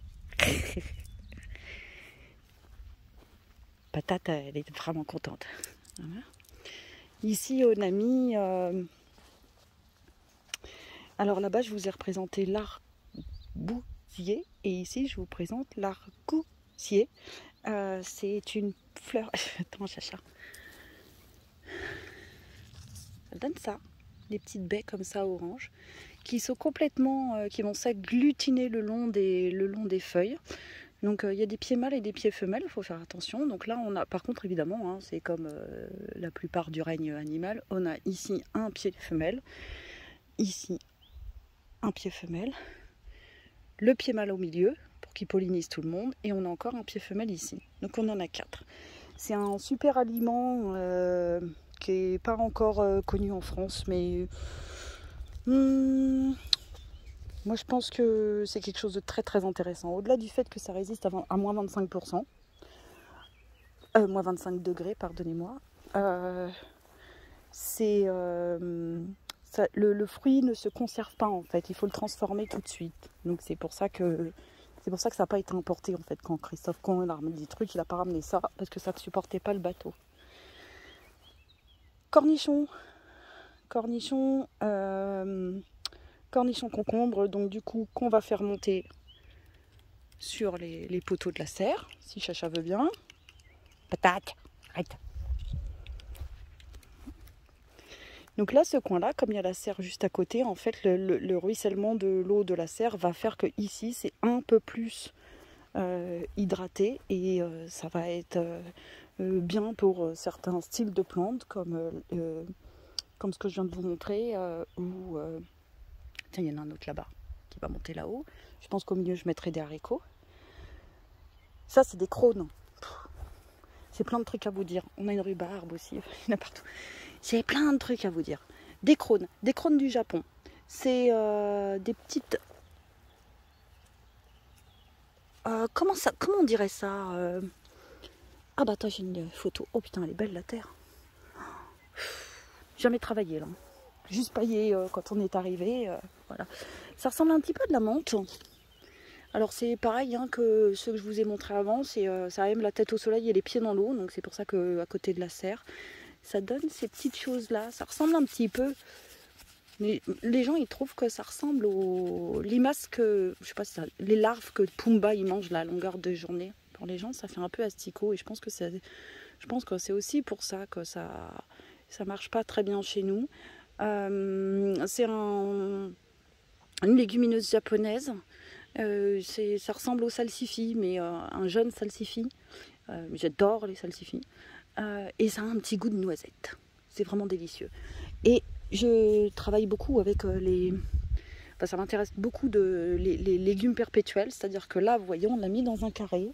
Patate, elle est vraiment contente. Voilà. Ici, on a mis... Euh... Alors là-bas, je vous ai représenté l'argousier. Et ici, je vous présente l'argousier. Euh, c'est une fleur... Attends, chacha. Elle donne ça. Des petites baies comme ça, orange. Qui sont complètement... Euh, qui vont s'agglutiner le long des, le long des feuilles. Donc il euh, y a des pieds mâles et des pieds femelles, il faut faire attention. Donc là on a, par contre évidemment, hein, c'est comme euh, la plupart du règne animal, on a ici un pied femelle, ici un pied femelle, le pied mâle au milieu pour qu'il pollinise tout le monde, et on a encore un pied femelle ici. Donc on en a quatre. C'est un super aliment euh, qui n'est pas encore euh, connu en France, mais hum, moi je pense que c'est quelque chose de très très intéressant. Au-delà du fait que ça résiste à, à moins vingt-cinq pour cent, euh, moins vingt-cinq degrés, pardonnez-moi, euh, c'est, euh, ça, le, le fruit ne se conserve pas en fait, il faut le transformer tout de suite. Donc c'est pour ça que c'est pour ça que ça n'a pas été importé en fait quand Christophe Colomb a ramené des trucs, il n'a pas ramené ça parce que ça ne supportait pas le bateau. Cornichons, cornichons, euh, cornichons concombre, donc du coup qu'on va faire monter sur les, les poteaux de la serre, si Chacha veut bien. Patate, arrête. Donc là, ce coin-là, comme il y a la serre juste à côté, en fait, le, le, le ruissellement de l'eau de la serre va faire que ici, c'est un peu plus euh, hydraté et euh, ça va être euh, bien pour certains styles de plantes, comme, euh, comme ce que je viens de vous montrer, euh, ou euh, tiens, il y en a un autre là-bas qui va monter là-haut. Je pense qu'au milieu je mettrai des haricots. Ça c'est des crônes. C'est plein de trucs à vous dire. On a une rhubarbe aussi, il y en a partout. J'ai plein de trucs à vous dire. Des crônes, des crônes du Japon. C'est euh, des petites... Euh, comment ça, comment on dirait ça euh... Ah bah attends, j'ai une photo. Oh putain, elle est belle la terre. Jamais travaillé là. Juste paillé euh, quand on est arrivé. Euh, voilà. Ça ressemble un petit peu à de la menthe. Alors c'est pareil hein, que ceux que je vous ai montré avant. C'est euh, ça a même la tête au soleil et les pieds dans l'eau. Donc c'est pour ça que à côté de la serre, ça donne ces petites choses là. Ça ressemble un petit peu. Mais les gens ils trouvent que ça ressemble aux limaces que, je sais pas si ça, les larves que Pumba il mange la longueur de journée. Pour les gens ça fait un peu asticot et je pense que c'est, je pense que c'est aussi pour ça que ça, ça marche pas très bien chez nous. Euh, c'est un, une légumineuse japonaise. Euh, c'est, ça ressemble au salsifis mais euh, un jeune salsifis. Euh, j'adore les salsifis. Euh, et ça a un petit goût de noisette. C'est vraiment délicieux. Et je travaille beaucoup avec les... Enfin, ça m'intéresse beaucoup de les, les légumes perpétuels. C'est-à-dire que là, vous voyez, on l'a mis dans un carré.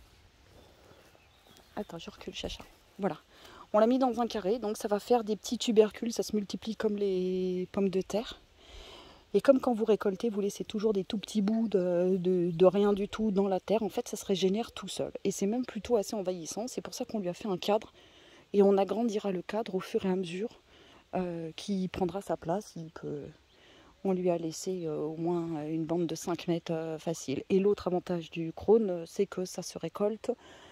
Attends, je recule, chacha. Voilà. On l'a mis dans un carré. Donc, ça va faire des petits tubercules. Ça se multiplie comme les pommes de terre. Et comme quand vous récoltez, vous laissez toujours des tout petits bouts de, de, de rien du tout dans la terre. En fait, ça se régénère tout seul. Et c'est même plutôt assez envahissant. C'est pour ça qu'on lui a fait un cadre. Et on agrandira le cadre au fur et à mesure. Euh, qui prendra sa place. Il peut... On lui a laissé euh, au moins une bande de cinq mètres euh, facile. Et l'autre avantage du crône, c'est que ça se récolte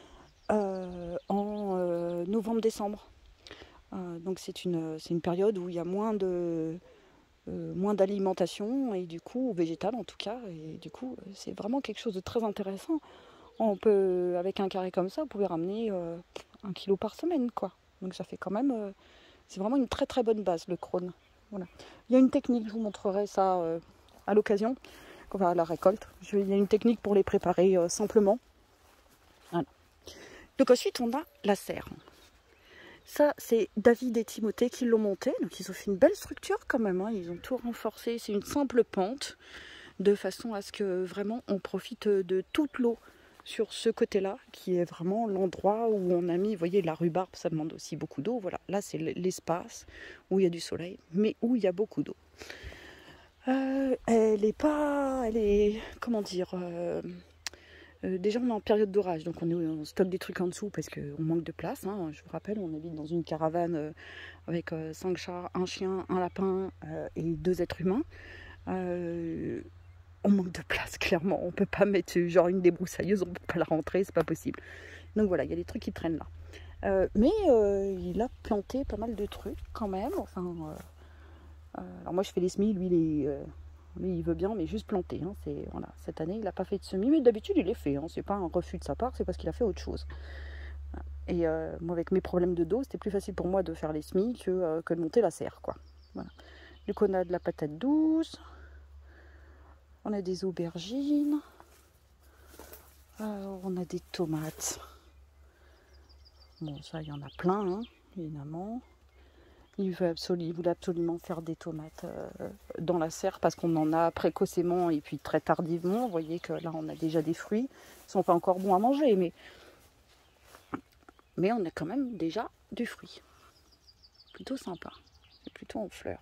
euh, en euh, novembre-décembre. Euh, donc c'est une, c'est une période où il y a moins de euh, moins d'alimentation et du coup végétale en tout cas. Et du coup c'est vraiment quelque chose de très intéressant. On peut, avec un carré comme ça, vous pouvez ramener euh, un kilo par semaine, quoi. Donc ça fait quand même... Euh, c'est vraiment une très très bonne base, le crône. Voilà. Il y a une technique, je vous montrerai ça euh, à l'occasion, enfin à la récolte. Je, il y a une technique pour les préparer euh, simplement. Voilà. Donc ensuite, on a la serre. Ça, c'est David et Timothée qui l'ont monté. Donc ils ont fait une belle structure quand même. Hein. Ils ont tout renforcé. C'est une simple pente, de façon à ce que vraiment on profite de toute l'eau sur ce côté-là, qui est vraiment l'endroit où on a mis, vous voyez, la rhubarbe, ça demande aussi beaucoup d'eau. Voilà, là c'est l'espace où il y a du soleil, mais où il y a beaucoup d'eau. Euh, elle est pas, elle est, comment dire, euh, euh, déjà on est en période d'orage, donc on, est, on stocke des trucs en dessous parce qu'on manque de place. Hein. Je vous rappelle, on habite dans une caravane euh, avec euh, cinq chats, un chien, un lapin euh, et deux êtres humains. Euh, On manque de place, clairement. On peut pas mettre genre une débroussailleuse, on peut pas la rentrer, c'est pas possible. Donc voilà, il y a des trucs qui traînent là. Euh, mais euh, il a planté pas mal de trucs quand même. Enfin, euh, euh, alors moi je fais les semis, lui, les, euh, lui il veut bien, mais juste planter. Hein, c'est, voilà. Cette année il a pas fait de semis, mais d'habitude il les fait. Hein, c'est pas un refus de sa part, c'est parce qu'il a fait autre chose. Et euh, moi avec mes problèmes de dos, c'était plus facile pour moi de faire les semis que, euh, que de monter la serre, quoi. Voilà. Donc on a de la patate douce. On a des aubergines, euh, on a des tomates. Bon, ça, il y en a plein, hein, évidemment. Il, veut absolument, il voulait absolument faire des tomates euh, dans la serre parce qu'on en a précocement et puis très tardivement. Vous voyez que là, on a déjà des fruits. Ils ne sont pas encore bons à manger, mais, mais on a quand même déjà du fruit. Plutôt sympa. C'est plutôt en fleurs.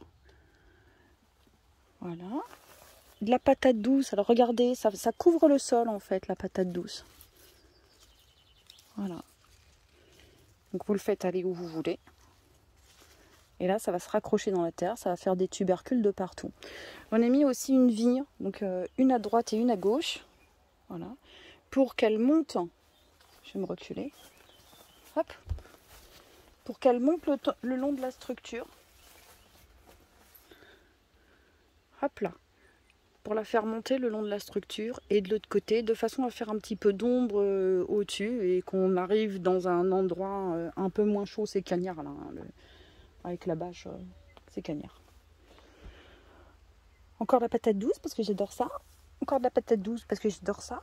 Voilà. De la patate douce, alors regardez, ça, ça couvre le sol en fait, la patate douce. Voilà. Donc vous le faites aller où vous voulez. Et là, ça va se raccrocher dans la terre, ça va faire des tubercules de partout. On a mis aussi une vigne, donc euh, une à droite et une à gauche. Voilà. Pour qu'elle monte, je vais me reculer. Hop. Pour qu'elle monte le, le long de la structure. Hop là. Pour la faire monter le long de la structure et de l'autre côté, de façon à faire un petit peu d'ombre euh, au-dessus et qu'on arrive dans un endroit euh, un peu moins chaud. C'est cagnard là, hein, le... avec la bâche, euh, c'est cagnard. Encore de la patate douce parce que j'adore ça. Encore de la patate douce parce que j'adore ça.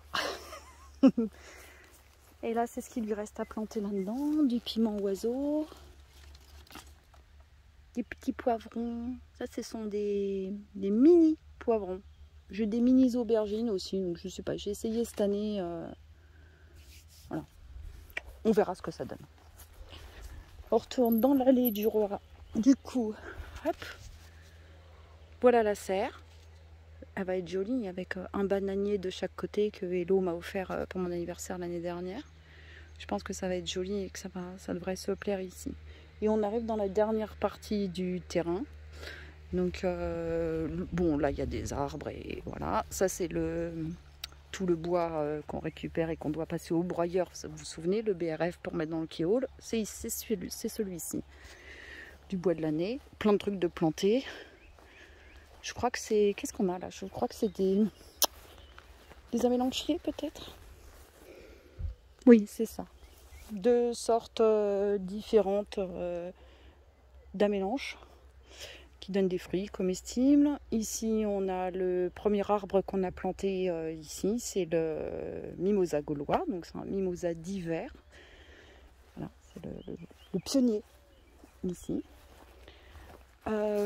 Et là, c'est ce qu'il lui reste à planter là-dedans. Du piment oiseau. des petits poivrons. Ça, ce sont des, des mini poivrons. J'ai des mini aubergines aussi, donc je sais pas, j'ai essayé cette année. Euh, voilà. On verra ce que ça donne. On retourne dans l'allée du roi. Du coup, hop, voilà la serre. Elle va être jolie avec un bananier de chaque côté que Hello m'a offert pour mon anniversaire l'année dernière. Je pense que ça va être joli et que ça, va, ça devrait se plaire ici. Et on arrive dans la dernière partie du terrain. Donc, euh, bon, là, il y a des arbres et voilà. Ça, c'est le tout le bois euh, qu'on récupère et qu'on doit passer au broyeur. Vous vous souvenez, le B R F pour mettre dans le keyhole. C'est celui-ci. Du bois de l'année. Plein de trucs de planter. Je crois que c'est... Qu'est-ce qu'on a là? Je crois que c'est des... Des amélanchiers, peut-être? Oui, c'est ça. Deux sortes euh, différentes euh, d'amélanches qui donnent des fruits comestibles. Ici, on a le premier arbre qu'on a planté euh, ici, c'est le mimosa gaulois, donc c'est un mimosa d'hiver. Voilà, c'est le, le, le pionnier ici. Euh,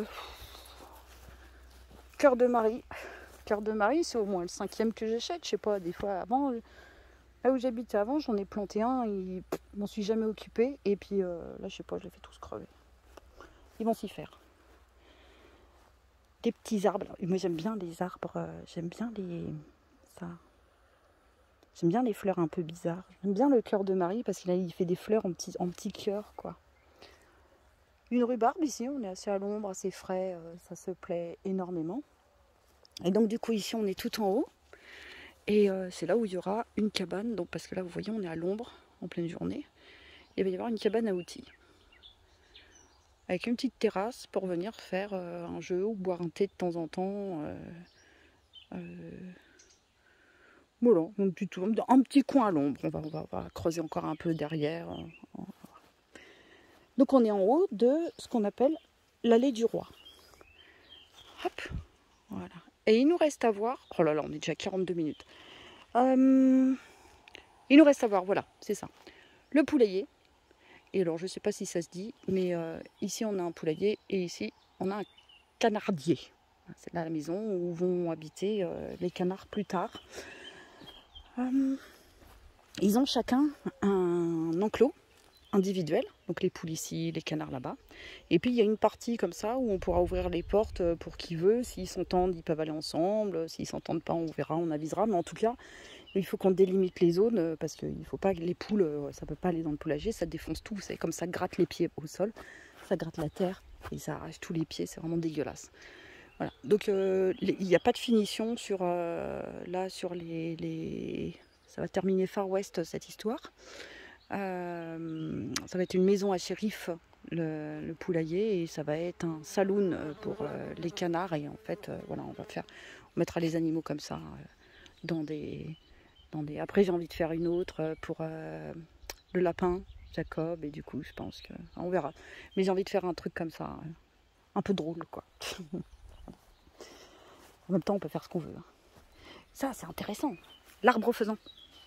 Cœur de Marie. Cœur de Marie, c'est au moins le cinquième que j'achète. Je sais pas, des fois avant, là où j'habitais avant, j'en ai planté un, et je m'en suis jamais occupée. Et puis euh, là, je sais pas, je les fais tous crever. Ils vont s'y faire. Des petits arbres. Moi j'aime bien les arbres, euh, j'aime bien les ça. J'aime bien les fleurs un peu bizarres. J'aime bien le cœur de Marie parce qu'il il fait des fleurs en petits en petits cœurs quoi. Une rhubarbe ici, on est assez à l'ombre, assez frais, euh, ça se plaît énormément. Et donc du coup ici on est tout en haut et euh, c'est là où il y aura une cabane. Donc parce que là vous voyez on est à l'ombre en pleine journée. Il va y avoir une cabane à outils. Avec une petite terrasse pour venir faire euh, un jeu ou boire un thé de temps en temps. Euh, euh, voilà, un petit, un petit coin à l'ombre. On va, on, va, on va creuser encore un peu derrière. Donc on est en haut de ce qu'on appelle l'allée du roi. Hop, voilà. Et il nous reste à voir... Oh là là, on est déjà à quarante-deux minutes. Euh, il nous reste à voir, voilà, c'est ça. Le poulailler. Et alors, je ne sais pas si ça se dit, mais euh, ici, on a un poulailler et ici, on a un canardier. C'est là la maison où vont habiter euh, les canards plus tard. Euh, ils ont chacun un enclos individuel. Donc les poules ici, les canards là-bas. Et puis, il y a une partie comme ça où on pourra ouvrir les portes pour qui veut. S'ils s'entendent, ils peuvent aller ensemble. S'ils ne s'entendent pas, on verra, on avisera. Mais en tout cas... Il faut qu'on délimite les zones parce qu'il ne faut pas que les poules, ça ne peut pas aller dans le poulailler, ça défonce tout. C'est comme ça gratte les pieds au sol, ça gratte la terre et ça arrache tous les pieds, c'est vraiment dégueulasse. Voilà. Donc euh, il n'y a pas de finition sur euh, là sur les, les. Ça va terminer Far West cette histoire. Euh, ça va être une maison à shérif le, le poulailler et ça va être un saloon pour euh, les canards et en fait euh, voilà on va faire, on mettra les animaux comme ça euh, dans des Des... Après, j'ai envie de faire une autre pour euh, le lapin, Jacob, et du coup, je pense que... On verra. Mais j'ai envie de faire un truc comme ça, un peu drôle, quoi. En même temps, on peut faire ce qu'on veut. Ça, c'est intéressant. L'arbre faisant.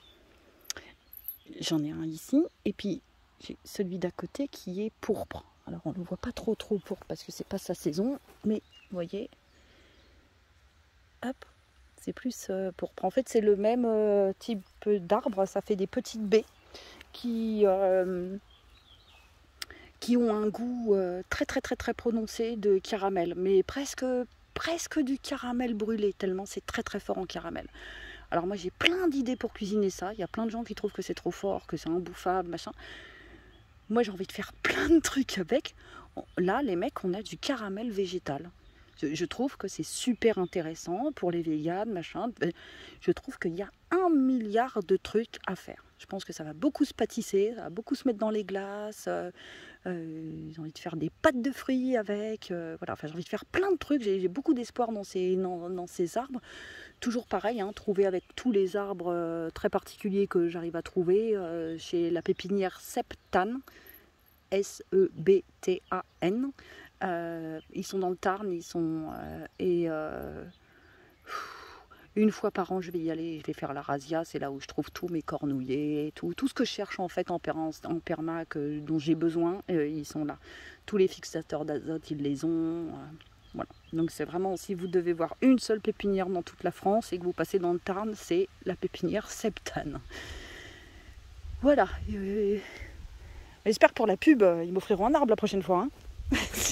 J'en ai un ici, et puis j'ai celui d'à côté qui est pourpre. Alors, on ne le voit pas trop, trop pourpre, parce que c'est pas sa saison, mais, vous voyez... Hop, c'est plus euh, pourpre. En fait, c'est le même euh, type d'arbre. Ça fait des petites baies qui, euh, qui ont un goût euh, très très très très prononcé de caramel. Mais presque, presque du caramel brûlé, tellement c'est très très fort en caramel. Alors moi, j'ai plein d'idées pour cuisiner ça. Il y a plein de gens qui trouvent que c'est trop fort, que c'est imbouffable, machin. Moi, j'ai envie de faire plein de trucs avec. Là, les mecs, on a du caramel végétal. Je, je trouve que c'est super intéressant pour les véganes, machin. Je trouve qu'il y a un milliard de trucs à faire. Je pense que ça va beaucoup se pâtisser, ça va beaucoup se mettre dans les glaces. Euh, euh, j'ai envie de faire des pâtes de fruits avec. Euh, voilà, enfin, j'ai envie de faire plein de trucs. J'ai beaucoup d'espoir dans ces, dans, dans ces arbres. Toujours pareil, hein, trouver avec tous les arbres euh, très particuliers que j'arrive à trouver euh, chez la pépinière Septane, S E B T A N. Euh, ils sont dans le Tarn, ils sont euh, et, euh, Une fois par an, je vais y aller, je vais faire la razzia. C'est là où je trouve tous mes cornouillers, tout, tout ce que je cherche en fait en, per, en perma que, dont j'ai besoin, euh, ils sont là. Tous les fixateurs d'azote, ils les ont. Euh, voilà. Donc c'est vraiment, si vous devez voir une seule pépinière dans toute la France et que vous passez dans le Tarn, c'est la pépinière Septane. Voilà. Euh, J'espère que pour la pub, ils m'offriront un arbre la prochaine fois. Hein.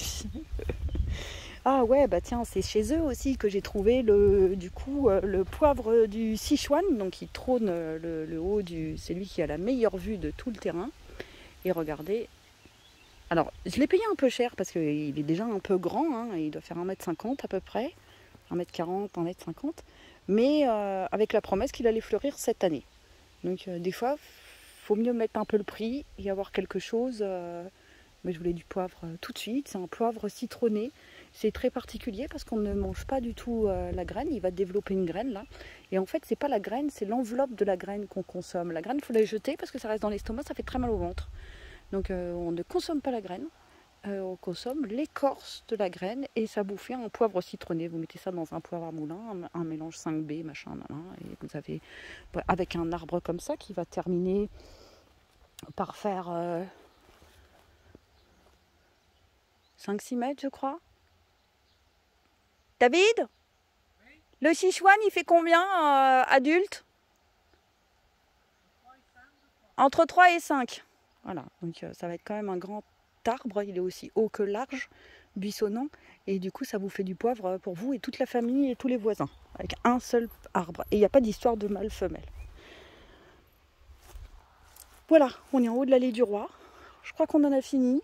Ah ouais, bah tiens, c'est chez eux aussi que j'ai trouvé le, du coup, euh, le poivre du Sichuan, donc il trône le, le haut du... C'est lui qui a la meilleure vue de tout le terrain. Et regardez, alors je l'ai payé un peu cher parce qu'il est déjà un peu grand, hein, il doit faire un mètre cinquante à peu près, un mètre quarante, un mètre cinquante, mais euh, avec la promesse qu'il allait fleurir cette année. Donc euh, des fois, il faut mieux mettre un peu le prix et avoir quelque chose... Euh, mais je voulais du poivre euh, tout de suite, c'est un poivre citronné. C'est très particulier parce qu'on ne mange pas du tout euh, la graine, il va développer une graine là. Et en fait, c'est pas la graine, c'est l'enveloppe de la graine qu'on consomme. La graine, il faut la jeter parce que ça reste dans l'estomac, ça fait très mal au ventre. Donc euh, on ne consomme pas la graine, euh, on consomme l'écorce de la graine et ça bouffe un poivre citronné. Vous mettez ça dans un poivre à moulin, un, un mélange cinq B, machin, machin, et vous avez, ouais, avec un arbre comme ça qui va terminer par faire euh, cinq six mètres, je crois. David, oui. Le Sichuan, il fait combien euh, adulte? Entre trois et cinq. Voilà, donc euh, ça va être quand même un grand arbre. Il est aussi haut que large, buissonnant. Et du coup, ça vous fait du poivre pour vous et toute la famille et tous les voisins. Avec un seul arbre. Et il n'y a pas d'histoire de mâle-femelle. Voilà, on est en haut de l'allée du Roi. Je crois qu'on en a fini.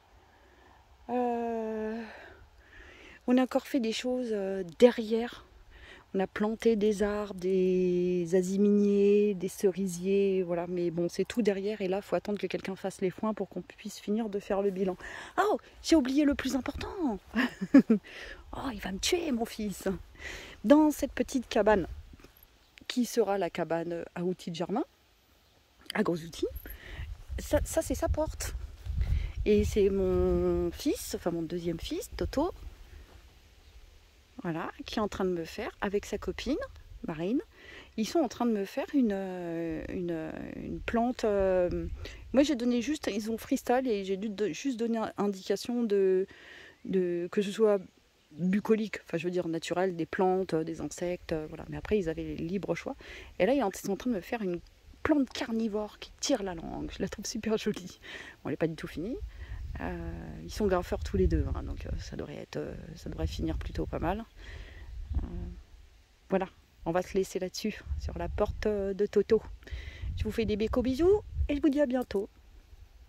Euh... On a encore fait des choses euh, derrière. On a planté des arbres, des aziminiers, des cerisiers, voilà. Mais bon, c'est tout derrière. Et là, il faut attendre que quelqu'un fasse les foins pour qu'on puisse finir de faire le bilan. Oh, j'ai oublié le plus important. Oh, il va me tuer, mon fils. Dans cette petite cabane, qui sera la cabane à outils de jardin, à gros outils, ça, ça c'est sa porte. Et c'est mon fils, enfin mon deuxième fils, Toto, voilà, qui est en train de me faire, avec sa copine, Marine, ils sont en train de me faire une, une, une plante. Euh, moi j'ai donné juste, ils ont freestyle et j'ai dû de, juste donner indication de, de que ce soit bucolique, enfin je veux dire naturel, des plantes, des insectes, voilà. Mais après ils avaient libre choix. Et là ils sont en train de me faire une plante carnivore qui tire la langue. Je la trouve super jolie. Bon, elle n'est pas du tout finie. Euh, ils sont graffeurs tous les deux, hein, donc euh, ça devrait être, euh, ça devrait finir plutôt pas mal. Euh, voilà, on va se laisser là-dessus, sur la porte de Toto. Je vous fais des bécos bisous et je vous dis à bientôt.